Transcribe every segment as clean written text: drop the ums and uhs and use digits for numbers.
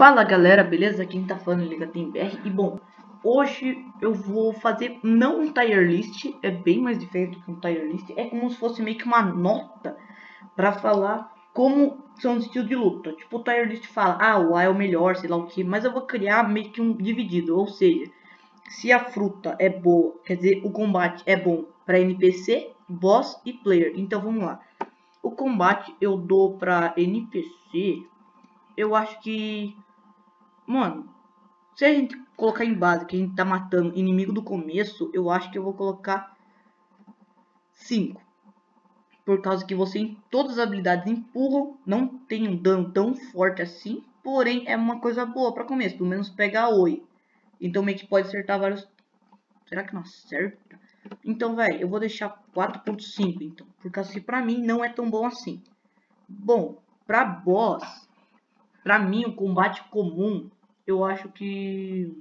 Fala galera, beleza? Quem tá falando é LigaTemBR. E bom, hoje eu vou fazer não um tier list, é bem mais diferente do que um tier list. É como se fosse meio que uma nota pra falar como são os estilos de luta. Tipo, o tier list fala, o A é o melhor, sei lá o que, mas eu vou criar meio que um dividido. Ou seja, se a fruta é boa, quer dizer, o combate é bom pra NPC, boss e player. Então vamos lá. O combate eu dou pra NPC, eu acho que... Mano, se a gente colocar em base que a gente tá matando inimigo do começo, eu acho que eu vou colocar 5. Por causa que você em todas as habilidades empurram, não tem um dano tão forte assim, porém é uma coisa boa pra começo, pelo menos pegar oi. Então meio que pode acertar vários... Será que não acerta? Então, velho, eu vou deixar 4.5 então, por causa que pra mim não é tão bom assim. Bom, pra boss, pra mim o combate comum, eu acho que...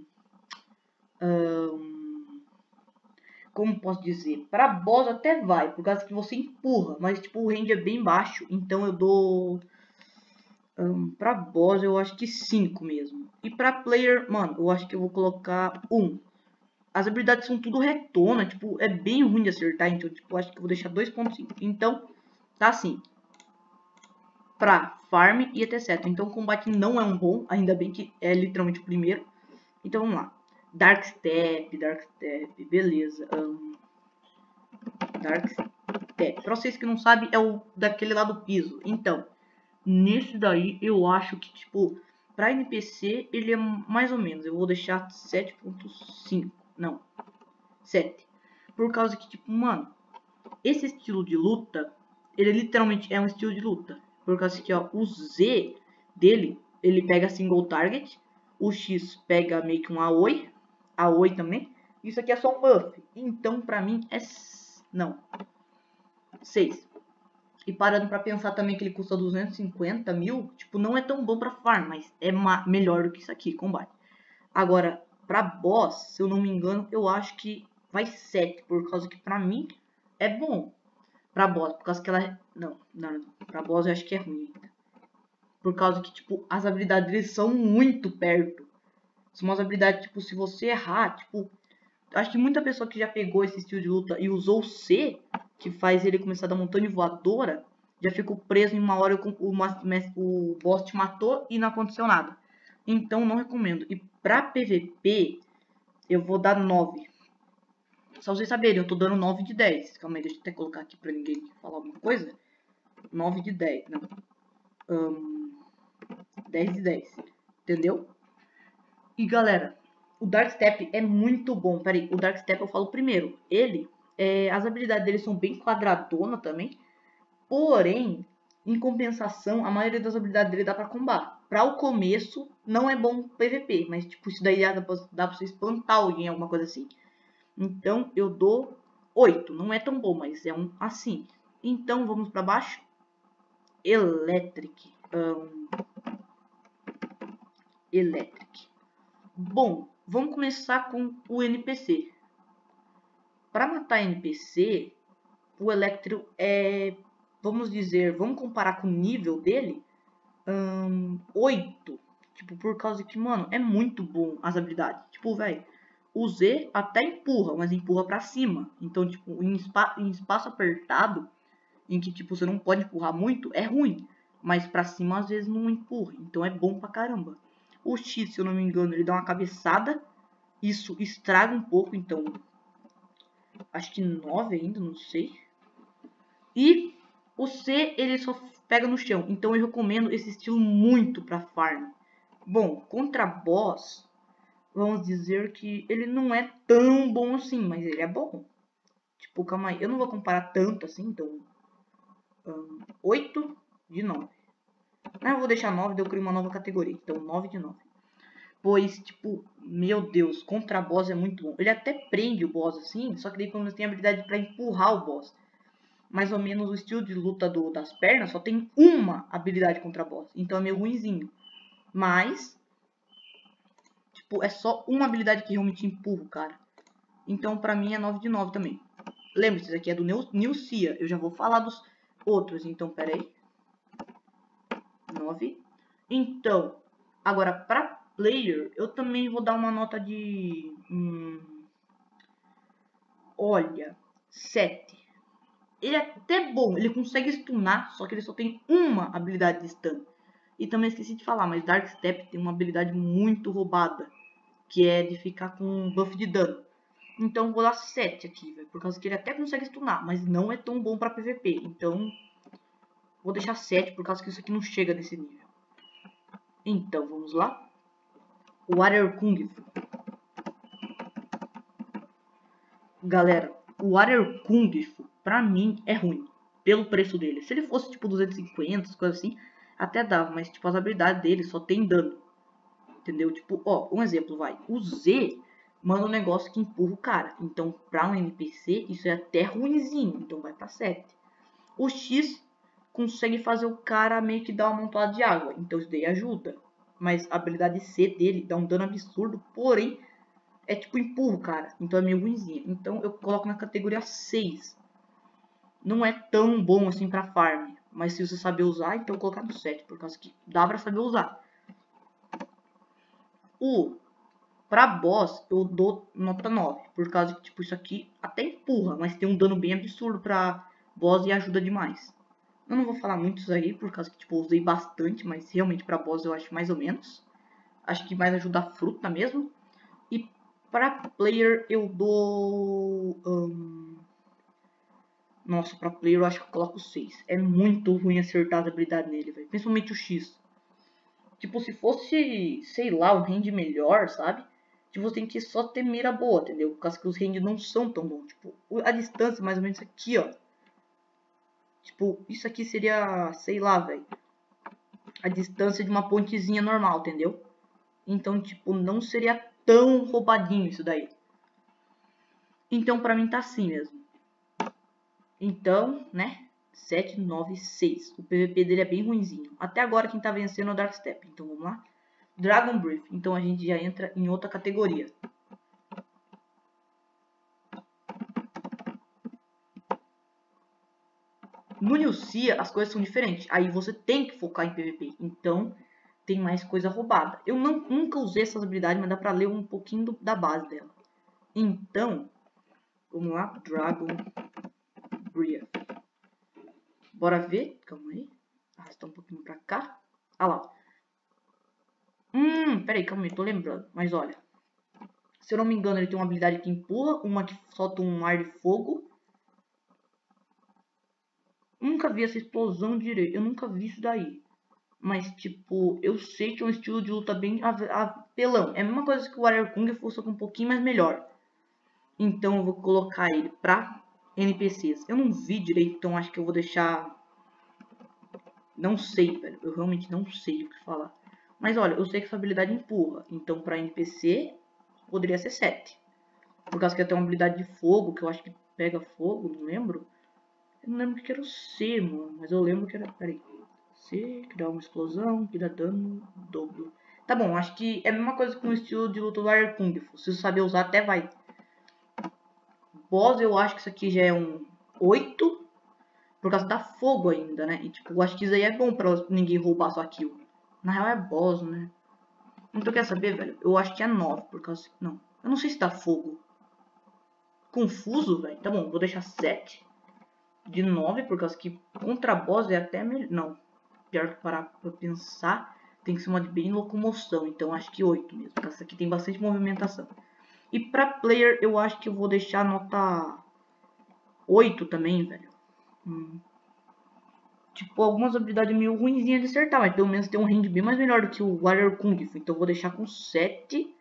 como posso dizer? Pra boss até vai, por causa que você empurra, mas tipo o range é bem baixo, então eu dou... pra boss eu acho que 5 mesmo. E pra player, mano, eu acho que eu vou colocar 1. As habilidades são tudo retona, tipo, é bem ruim de acertar, então tipo, eu acho que eu vou deixar 2.5. Então, tá assim. Pra farm e etc. Então o combate não é um bom, ainda bem que é literalmente o primeiro. Então vamos lá. Dark Step, beleza. Dark Step. Pra vocês que não sabem, é o daquele lá do piso. Então, nesse daí eu acho que, tipo, pra NPC ele é mais ou menos. Eu vou deixar 7.5. Não, 7. Por causa que, tipo, mano, esse estilo de luta, ele literalmente é um estilo de luta. Por causa que, ó, o Z dele, ele pega single target. O X pega meio que um AOE também. Isso aqui é só um buff. Então, pra mim, é... Não. 6. E parando pra pensar também que ele custa 250 mil, tipo, não é tão bom pra farm, mas é melhor do que isso aqui, combate. Agora, pra boss, se eu não me engano, eu acho que vai 7, por causa que pra mim é bom. Pra boss, por causa que ela... Não. Pra boss eu acho que é ruim ainda. Por causa que, tipo, as habilidades deles são muito perto. São umas habilidades, tipo, se você errar, tipo... Acho que muita pessoa que já pegou esse estilo de luta e usou o C, que faz ele começar da montanha voadora, já ficou preso em uma hora o boss te matou e não aconteceu nada. Então não recomendo. E pra PVP, eu vou dar 9. Só vocês saberem, eu tô dando 9 de 10. Calma aí, deixa eu até colocar aqui pra ninguém falar alguma coisa. 9 de 10, não. 10 de 10. Entendeu? E galera, o Dark Step é muito bom. Peraí, o Dark Step eu falo primeiro. Ele, as habilidades dele são bem quadradona também. Porém, em compensação, a maioria das habilidades dele dá pra combar. Pra o começo, não é bom PVP. Mas tipo, isso daí dá pra você espantar alguém, alguma coisa assim. Então, eu dou 8. Não é tão bom, mas é um assim. Então, vamos pra baixo. Electric. Electric. Bom, vamos começar com o NPC. Para matar NPC, o Electro é, vamos dizer, vamos comparar com o nível dele, 8. Tipo, por causa que, mano, é muito bom as habilidades. Tipo, velho, o Z até empurra, mas empurra pra cima. Então, tipo, em espaço apertado, em que, tipo, você não pode empurrar muito, é ruim. Mas pra cima, às vezes, não empurra. Então, é bom pra caramba. O X, se eu não me engano, ele dá uma cabeçada. Isso estraga um pouco, então... Acho que 9 ainda, não sei. E o C, ele só pega no chão. Então, eu recomendo esse estilo muito pra farm. Bom, contra boss, vamos dizer que ele não é tão bom assim, mas ele é bom. Tipo, calma aí, eu não vou comparar tanto assim, então... 8 de 9. Não, eu vou deixar 9, daí eu crio uma nova categoria. Então, 9 de 9. Pois, tipo, meu Deus, contra boss é muito bom. Ele até prende o boss assim, só que daí pelo menos tem a habilidade pra empurrar o boss. Mais ou menos o estilo de luta das pernas só tem uma habilidade contra boss. Então é meio ruinzinho. Mas, tipo, é só uma habilidade que realmente empurra o cara. Então pra mim é 9 de 9 também. Lembre-se, isso aqui é do Nilcia. Eu já vou falar dos outros, então pera aí. 9. Então, Agora, pra player, eu também vou dar uma nota de... olha, 7. Ele é até bom, ele consegue stunar, só que ele só tem uma habilidade de stun. E também esqueci de falar, mas Dark Step tem uma habilidade muito roubada, que é de ficar com um buff de dano. Então vou dar 7 aqui, velho, por causa que ele até consegue stunar, mas não é tão bom pra PVP. Então vou deixar 7, por causa que isso aqui não chega nesse nível. Então vamos lá. Warrior Kung Fu. Galera, o Warrior Kung Fu, pra mim, é ruim. Pelo preço dele. Se ele fosse tipo 250, coisas assim, até dava. Mas tipo, as habilidades dele só tem dano. Entendeu? Tipo, ó, um exemplo, vai. O Z manda um negócio que empurra o cara. Então, pra um NPC, isso é até ruinzinho. Então vai pra 7. O X consegue fazer o cara meio que dar uma montada de água. Então isso daí ajuda. Mas a habilidade C dele dá um dano absurdo. Porém, é tipo empurro, cara. Então é meio ruimzinho. Então eu coloco na categoria 6. Não é tão bom assim pra farm. Mas se você saber usar, então eu colocar no 7. Por causa que dá pra saber usar. Pra boss, eu dou nota 9. Por causa que, tipo, isso aqui até empurra. Mas tem um dano bem absurdo pra boss e ajuda demais. Eu não vou falar muito isso aí, por causa que, tipo, eu usei bastante. Mas realmente pra boss eu acho mais ou menos. Acho que mais ajuda a fruta mesmo. E pra player eu dou... Nossa, pra player eu acho que eu coloco 6. É muito ruim acertar as habilidades nele, velho. Principalmente o X. Tipo, se fosse, sei lá, um range melhor, sabe? Tipo, você tem que só ter mira boa, entendeu? Por causa que os ranges não são tão bons. Tipo, a distância mais ou menos aqui, ó. Tipo, isso aqui seria, sei lá, velho. A distância de uma pontezinha normal, entendeu? Então, tipo, não seria tão roubadinho isso daí. Então, pra mim tá assim mesmo. Então, né? 7, 9, 6. O PVP dele é bem ruinzinho. Até agora quem tá vencendo é o Dark Step. Então, vamos lá. Dragon Breath. Então, a gente já entra em outra categoria. No Nilcia, as coisas são diferentes. Aí você tem que focar em PVP. Então, tem mais coisa roubada. Eu nunca usei essas habilidades, mas dá pra ler um pouquinho da base dela. Então, vamos lá. Dragon Breath. Bora ver. Calma aí. Arrastar um pouquinho pra cá. Ah lá. Peraí, calma aí. Tô lembrando. Mas olha. Se eu não me engano, ele tem uma habilidade que empurra. Uma que solta um ar de fogo. Nunca vi essa explosão direito. Eu nunca vi isso daí. Mas, tipo, eu sei que é um estilo de luta bem apelão. É a mesma coisa que o Warrior Kung Fu, só que um pouquinho mais melhor. Então eu vou colocar ele pra NPCs. Eu não vi direito, então acho que eu vou deixar... Não sei, velho. Eu realmente não sei o que falar. Mas olha, eu sei que essa habilidade empurra. Então pra NPC, poderia ser 7. Por causa que tem uma habilidade de fogo, que eu acho que pega fogo, não lembro. Eu não lembro que era o C, mano. Mas eu lembro que era... Peraí. C, que dá uma explosão, que dá dano dobro. Tá bom, acho que é a mesma coisa com o estilo de luta do Warrior Kung Fu. Se você saber usar, até vai. Boss, eu acho que isso aqui já é um 8. Por causa da fogo ainda, né? E tipo, eu acho que isso aí é bom pra ninguém roubar sua kill. Na real é boss, né? Então quer saber, velho? Eu acho que é 9, por causa... Não, eu não sei se dá fogo. Confuso, velho. Tá bom, vou deixar 7. De 9, por causa que contra boss é até melhor. Não. Pior que parar pra pensar, tem que ser uma de bem locomoção. Então acho que 8 mesmo. Porque essa aqui tem bastante movimentação. E pra player eu acho que eu vou deixar nota 8 também, velho. Tipo, algumas habilidades meio ruinzinhas de acertar. Mas pelo menos tem um range bem mais melhor do que o Warrior Kung Fu. Então eu vou deixar com 7.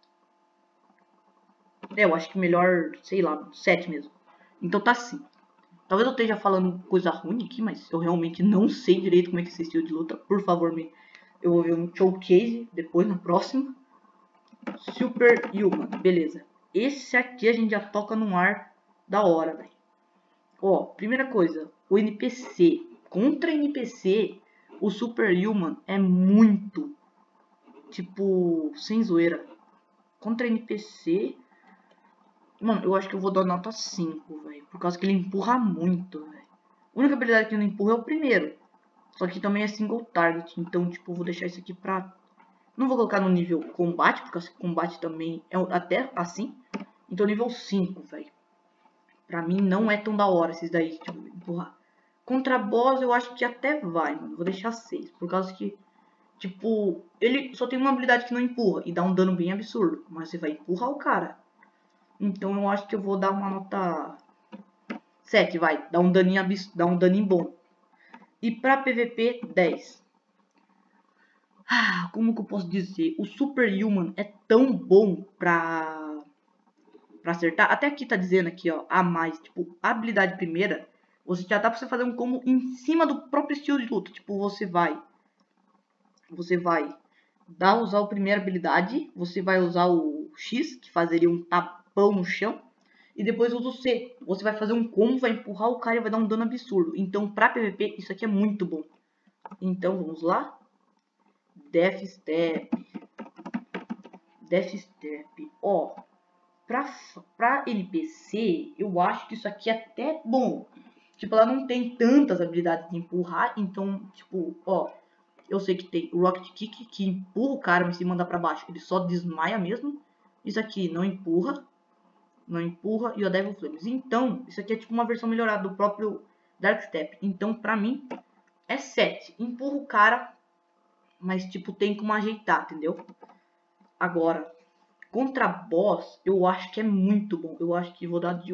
Eu acho que melhor, sei lá, 7 mesmo. Então tá assim. Talvez eu esteja falando coisa ruim aqui, mas eu realmente não sei direito como é que é esse estilo de luta. Por favor, eu vou ver um showcase depois no próximo. Super Human, beleza. Esse aqui a gente já toca num ar da hora, velho. Ó, primeira coisa, o NPC. Contra NPC, o Super Human é muito, tipo, sem zoeira. Contra NPC, mano, eu acho que eu vou dar nota 5, velho. Por causa que ele empurra muito, velho. A única habilidade que ele não empurra é o primeiro. Só que também é single target. Então, tipo, eu vou deixar isso aqui pra Não vou colocar no nível combate, porque o combate também é até assim. Então nível 5, velho. Pra mim não é tão da hora esses daí, tipo, empurrar. Contra boss eu acho que até vai, mano. Vou deixar 6, por causa que, tipo, ele só tem uma habilidade que não empurra e dá um dano bem absurdo. Mas você vai empurrar o cara. Então eu acho que eu vou dar uma nota 7, vai. Dá um daninho, dá um daninho bom. E pra PVP, 10. Como que eu posso dizer? O Superhuman é tão bom pra acertar. Até aqui tá dizendo aqui, ó, a mais. Tipo, a habilidade primeira, você já dá pra você fazer um combo em cima do próprio estilo de luta. Tipo, você vai usar a primeira habilidade, você vai usar o X, que fazeria um tapão no chão, e depois usa o C. Você vai fazer um combo, vai empurrar o cara e vai dar um dano absurdo. Então, pra PVP, isso aqui é muito bom. Então, vamos lá. Death Step. Ó, pra NPC, eu acho que isso aqui é até bom. Tipo, ela não tem tantas habilidades de empurrar, então, tipo, ó, eu sei que tem o Rocket Kick, que empurra o cara, mas se mandar pra baixo, ele só desmaia mesmo. Isso aqui não empurra, e o Devil Flames. Então, isso aqui é tipo uma versão melhorada do próprio Dark Step. Então, pra mim, é 7. Empurra o cara, mas, tipo, tem como ajeitar, entendeu? Agora, contra boss, eu acho que é muito bom. Eu acho que vou dar de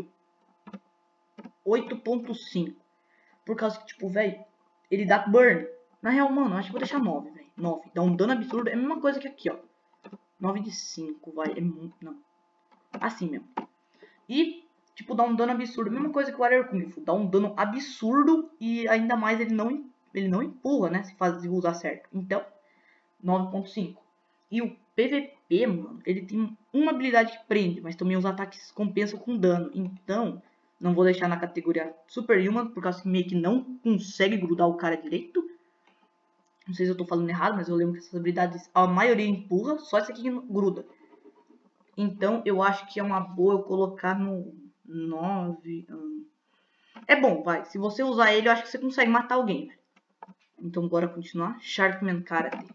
8.5. Por causa que, tipo, velho, ele dá burn. Na real, mano, eu acho que vou deixar 9, velho. 9. Dá um dano absurdo. É a mesma coisa que aqui, ó. 9 de 5, vai. É muito. Não. Assim mesmo. E, tipo, dá um dano absurdo. Mesma coisa que o Warrior Kung Fu. Dá um dano absurdo. E ainda mais ele não empurra, né? Se usar certo. Então, 9.5. E o PVP, mano, ele tem uma habilidade que prende, mas também os ataques compensam com dano. Então, não vou deixar na categoria Superhuman, por causa que meio que não consegue grudar o cara direito. Não sei se eu tô falando errado, mas eu lembro que essas habilidades, a maioria empurra, só esse aqui que gruda. Então, eu acho que é uma boa eu colocar no 9. É bom, vai. Se você usar ele, eu acho que você consegue matar alguém. Então, bora continuar. Sharkman Karate.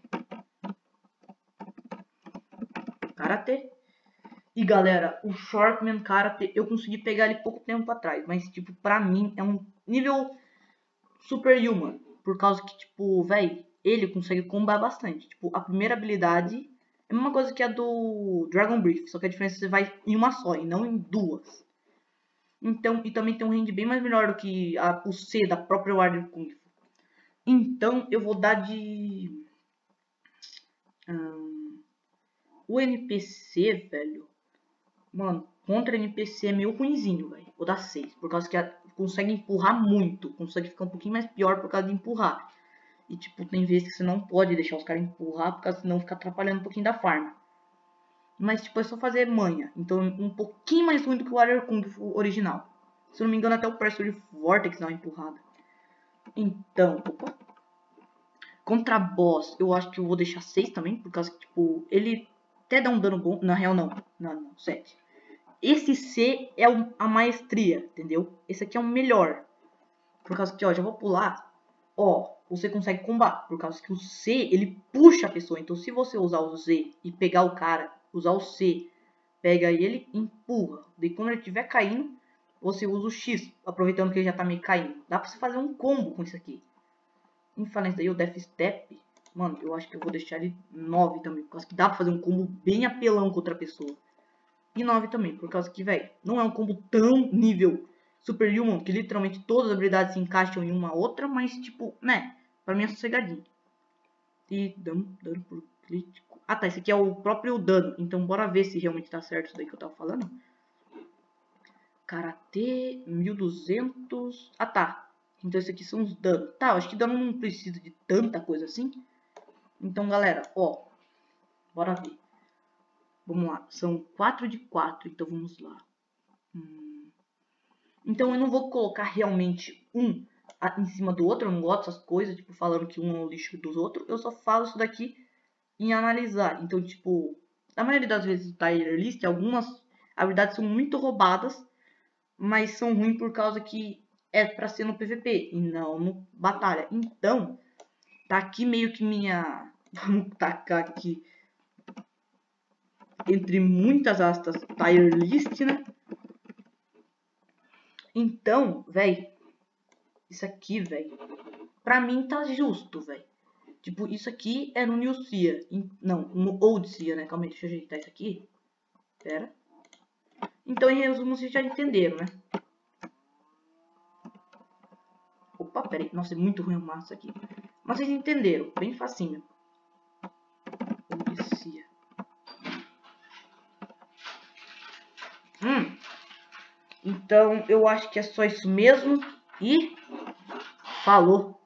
E galera, o Sharkman Karate, eu consegui pegar ele pouco tempo atrás, mas tipo, pra mim é um nível Superhuman, por causa que tipo, véi, ele consegue combar bastante. Tipo, a primeira habilidade é a mesma coisa que a do Dragon Breath, só que a diferença é que você vai em uma só e não em duas. Então, e também tem um range bem mais melhor do que o C da própria Warrior Kung Fu. Então, eu vou dar de o NPC, velho. Mano, contra NPC é meio ruinzinho, velho. Vou dar 6. Por causa que consegue empurrar muito. Consegue ficar um pouquinho mais pior por causa de empurrar. E, tipo, tem vezes que você não pode deixar os caras empurrar, por causa que senão fica atrapalhando um pouquinho da farm. Mas, tipo, é só fazer manha. Então, um pouquinho mais ruim do que o Warrior Kung Fu original. Se eu não me engano, até o Pressure Vortex dá uma empurrada. Então, opa. Contra boss, eu acho que eu vou deixar 6 também. Por causa que, tipo, ele até dá um dano bom. Na real, não. Não, 7. Esse C é a maestria, entendeu? Esse aqui é o melhor. Por causa que, ó, já vou pular. Ó, você consegue combater. Por causa que o C, ele puxa a pessoa. Então, se você usar o Z e pegar o cara, usar o C, pega ele, empurra. Daí, quando ele estiver caindo, você usa o X, aproveitando que ele já tá meio caindo. Dá pra você fazer um combo com isso aqui. Em falando isso daí, o Death Step, mano, eu acho que eu vou deixar ele 9 também. Por causa que dá pra fazer um combo bem apelão com outra pessoa. E 9 também, por causa que, velho, não é um combo tão nível Superhuman, que literalmente todas as habilidades se encaixam em uma outra, mas, tipo, né, pra mim é sossegadinho. E dano por crítico. Ah, tá, esse aqui é o próprio dano, então bora ver se realmente tá certo isso daí que eu tava falando. Karatê, 1200. Ah, tá. Então esse aqui são os danos. Tá, eu acho que dano não precisa de tanta coisa assim. Então, galera, ó, bora ver. Vamos lá, são 4 de 4, então vamos lá. Então eu não vou colocar realmente um em cima do outro, eu não gosto dessas coisas, tipo, falando que um é o lixo dos outros, eu só falo isso daqui em analisar. Então, tipo, a maioria das vezes do tier list, algumas habilidades são muito roubadas, mas são ruins por causa que é pra ser no PVP e não no batalha. Então, tá aqui meio que minha Vamos tacar aqui. Entre muitas aspas, tier list, né? Então, velho. Isso aqui, velho. Pra mim tá justo, velho. Tipo, isso aqui é no New Sia. Não, no Old Sia, né? Calma aí, deixa eu ajeitar isso aqui. Pera. Então, em resumo, vocês já entenderam, né? Opa, pera aí. Nossa, é muito ruim o massa aqui. Mas vocês entenderam. Bem facinho. Old Sia. Então, eu acho que é só isso mesmo. E falou!